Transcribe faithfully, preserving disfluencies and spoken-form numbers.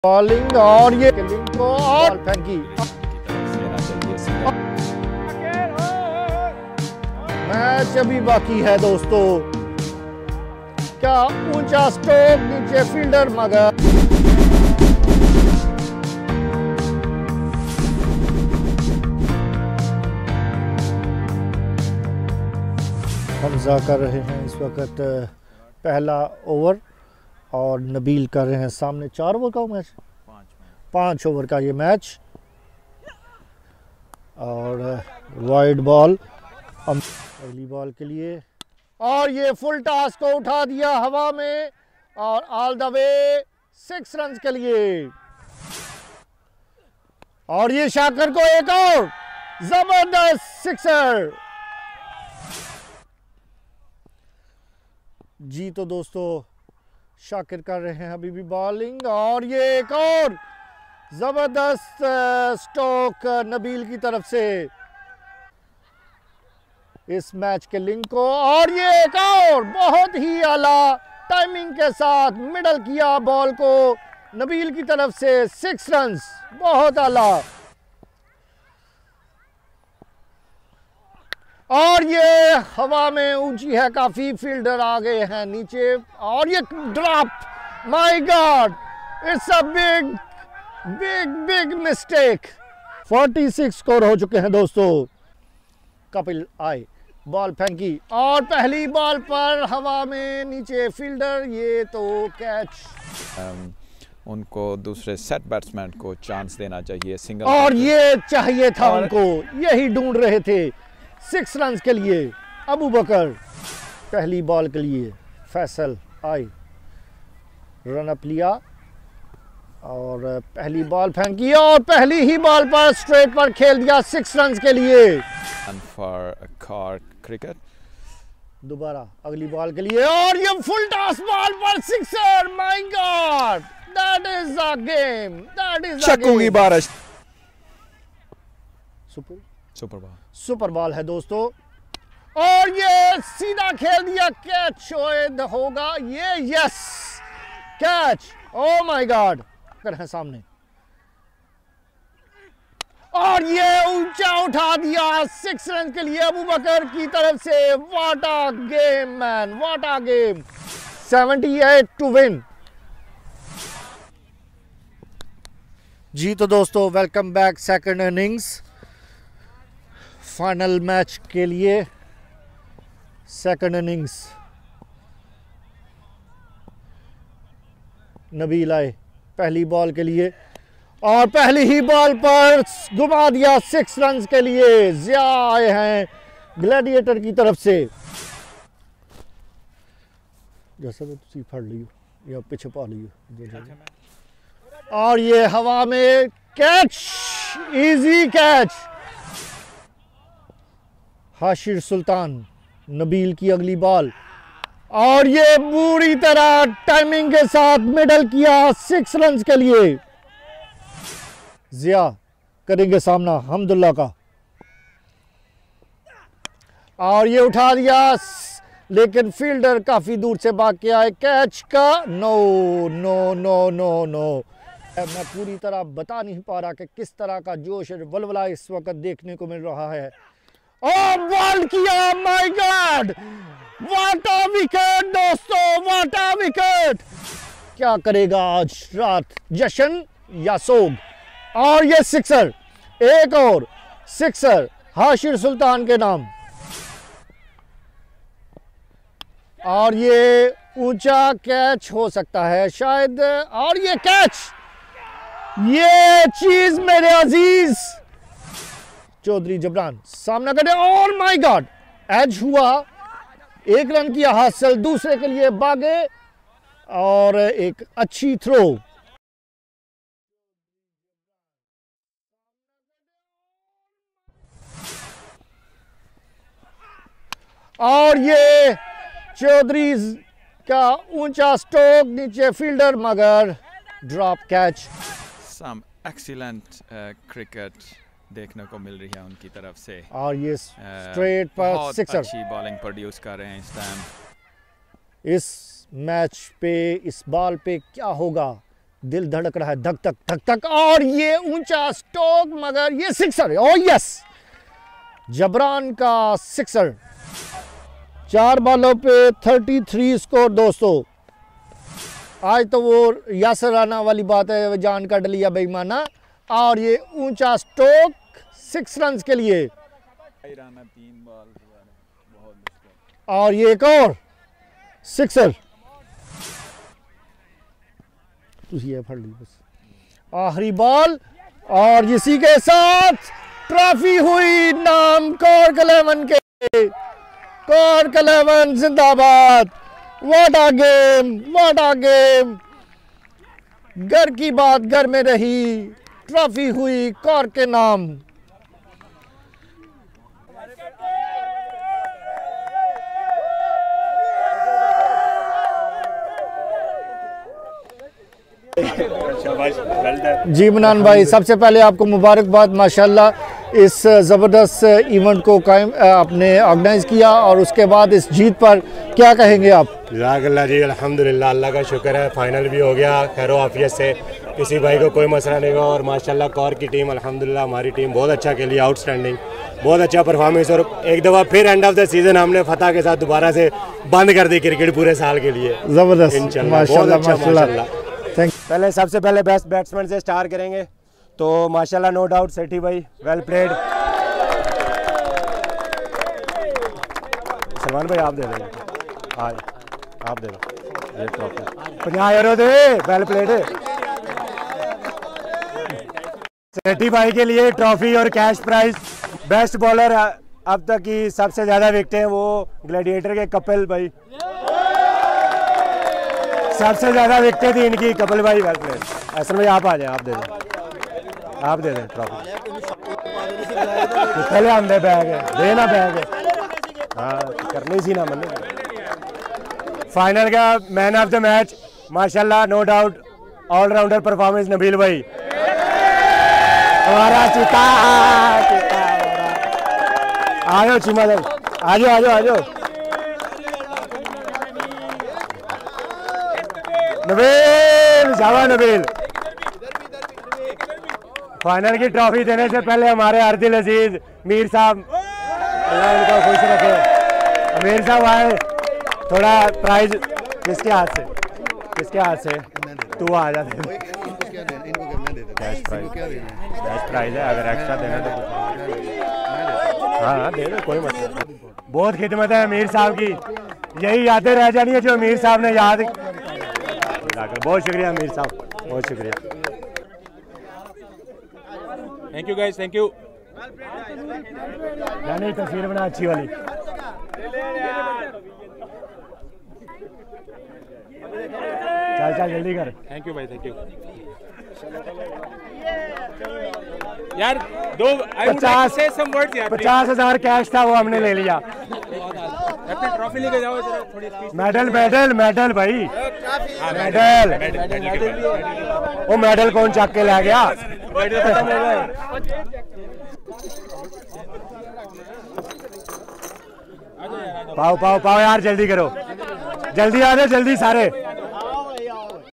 Bowling और ये killing को और फेंकी। मैच अभी बाकी है दोस्तों। क्या ऊंचा स्ट्रोक, नीचे फील्डर मगर हमजा कर रहे हैं इस वक्त पहला ओवर और नबील कर रहे हैं सामने। चार ओवर का मैच, पाँच ओवर का ये मैच और वाइड बॉल अगली बॉल के लिए और ये फुल टॉस को उठा दिया हवा में और all the way six run के लिए। और ये शाकर को एक और जबरदस्त सिक्सर। जी तो दोस्तों शाकिर कर रहे हैं अभी भी बॉलिंग और ये एक और जबरदस्त स्ट्रोक नबील की तरफ से इस मैच के लिंक को और ये एक और बहुत ही आला टाइमिंग के साथ मिडल किया बॉल को नबील की तरफ से सिक्स रन्स, बहुत आला। और ये हवा में ऊंची है काफी, फील्डर आ गए हैं नीचे और ये drop, my god, it's a big big big mistake. छियालीस स्कोर हो चुके हैं दोस्तों। कपिल आए, बॉल फेंकी और पहली बॉल पर हवा में नीचे फील्डर, ये तो कैच। um, उनको दूसरे सेट बैट्समैन को चांस देना चाहिए सिंगल, और ये चाहिए था उनको, यही ढूंढ रहे थे सिक्स रन के लिए। अबू बकर पहली बॉल के लिए, फैसल आई, रन अप लिया और पहली बॉल फेंकी और पहली ही बॉल पर स्ट्रेट पर खेल दिया सिक्स रन के लिए। फॉर कार क्रिकेट दोबारा अगली बॉल के लिए और ये फुल टॉस बॉल पर sixer, my god, that is a game, that is a चक्कू की बारिश। Super super ball, super ball है दोस्तों और ये सीधा खेल दिया, कैच शोएद होगा ये, yes catch, oh my god, कर है सामने और ये ऊंचा उठा दिया सिक्स रन के लिए अबू बकर की तरफ से। What a game man, what a game. अठहत्तर टू विन। जी तो दोस्तों welcome back second innings, final match के लिए सेकंड इनिंग्स। नबील आए पहली बॉल के लिए और पहली ही बॉल पर घुमा दिया सिक्स रन के लिए। जिया आए हैं ग्लैडिएटर की तरफ से, जैसा तो तुसी फड़ लियो या पीछे पा लियो और ये हवा में catch, easy catch. Hashir Sultan, Nabeel की अगली बॉल और ये बुरी तरह टाइमिंग के साथ मिडल किया सिक्स रन के लिए। जिया करेंगे सामना हमदुल्ला का और ये उठा दिया लेकिन फील्डर काफी दूर से भाग के आए, कैच का no no no no no. मैं पूरी तरह बता नहीं पा रहा कि किस तरह का जोश और वलवला इस वक्त देखने को मिल रहा है। और बॉल किया, my god, what a wicket दोस्तों, व्हाट अ विकेट। क्या करेगा आज रात, जश्न या सोग। और ये सिक्सर, एक और सिक्सर हाशिर सुल्तान के नाम और ये ऊंचा कैच हो सकता है शायद और ये कैच, ये चीज मेरे अजीज चौधरी जबरान सामना करे और माय गॉड, एज हुआ, एक रन किया हासिल, दूसरे के लिए भागे और एक अच्छी थ्रो। और ये चौधरी का ऊंचा स्ट्रोक, नीचे फील्डर मगर drop catch. Some excellent cricket देखने को मिल रही है उनकी तरफ से और ये स्ट्रेट पर बहुत सिक्सर, अच्छी बॉलिंग प्रोड्यूस कर रहे हैं इस टाइम। इस मैच पे, इस बॉल पे क्या होगा, दिल धड़क रहा है धक धक धक धक, और ये ऊंचा स्ट्रोक, मगर ये सिक्सर। ओ यस, जबरान का सिक्सर। चार बॉलों पे तैंतीस स्कोर दोस्तों। आज तो वो यासर राना वाली बात है, जान काट लिया बेईमाना। और ये ऊंचा स्ट्रोक सिक्स रन के लिए। राना तीन बॉल बहुत मुश्किल। और ये एक और सिक्सर। ये फड़ ली बस, आखिरी बॉल। और इसी के साथ ट्रॉफी हुई नाम कॉर्क इलेवन के। कॉर्क इलेवन जिंदाबाद। What a game, what a game. घर की बात घर में रही, ट्रॉफी हुई कॉर्क के नाम। जी मनान भाई, सबसे पहले आपको मुबारकबाद, माशाल्लाह इस ज़बरदस्त इवेंट को कायम आपने ऑर्गेनाइज़ किया, और उसके बाद इस जीत पर क्या कहेंगे आप? जज़ाकल्लाह जी, अल्हम्दुलिल्लाह, अल्लाह का शुक्र है, फाइनल भी हो गया खैर आफियत से, किसी भाई को कोई मसला नहीं हुआ। और माशाल्लाह कॉर्क की टीम, अल्हम्दुलिल्लाह हमारी टीम बहुत अच्छा खेली, आउटस्टैंडिंग, बहुत अच्छा परफॉर्मेंस। और एक दफ़ा फिर एंड ऑफ द सीज़न हमने फतह के साथ दोबारा से बंद कर दी क्रिकेट पूरे साल के लिए। ज़बरदस्त, माशाल्लाह माशाल्लाह। पहले सबसे पहले बेस्ट बैट्समैन से स्टार्ट करेंगे, तो माशाल्लाह नो डाउट सेठी भाई, वेल प्लेड। सलमान भाई आप दे देंगे, आज आप दे दो पचास यूरो दे, वेल प्लेड। सेठी भाई के लिए ट्रॉफी और कैश प्राइज। बेस्ट बॉलर अब तक की सबसे ज़्यादा विकेटें हैं वो ग्लैडिएटर के कपिल भाई, सबसे ज़्यादा विकेटें थी इनकी, कपिल भाई वेल प्लेड। ऐसा भाई आप आ जाए, आप दे दें, आप दे दें ट्रॉफी। पहले हम दे बैग है, देना बैग है, हाँ करनी सी ना मन। फाइनल का मैन ऑफ द मैच माशाल्लाह no doubt allrounder performance Nabeel भाई, हमारा चीता। आ जाओ चीमा दल, आ जाओ आ जाओ आ जाओ। नबील, जावा नबील। फाइनल की ट्रॉफी देने से पहले हमारे अर्दिल अजीज मीर साहब, अल्लाह उनको खुश रखे, मीर साहब आए, थोड़ा प्राइज किसके हाथ से, किसके हाथ से तू आ जा। कैश प्राइज है, अगर एक्स्ट्रा देना तो हाँ हाँ दे दो, कोई मसला नहीं। बहुत खिदमत है अमीर साहब की, यही यादें रह जानी है जो अमीर साहब ने याद। बहुत शुक्रिया अमीर साहब, बहुत शुक्रिया। Thank you guys, thank you. नहीं तस्वीर बना अच्छी वाली। चल चल जल्दी कर। थैंक यू भाई, थैंक यू यार। दो पचास से सम वर्ड्स यार, पचास हजार कैश था वो हमने ले लिया। अपनी ट्रॉफी लेके जाओ जरा, थोड़ी स्पीच। मेडल मेडल मेडल भाई, मेडल। वो मेडल कौन चक के ले गया? पाओ पाओ पाओ यार, जल्दी करो, जल्दी आ जाओ, जल्दी सारे।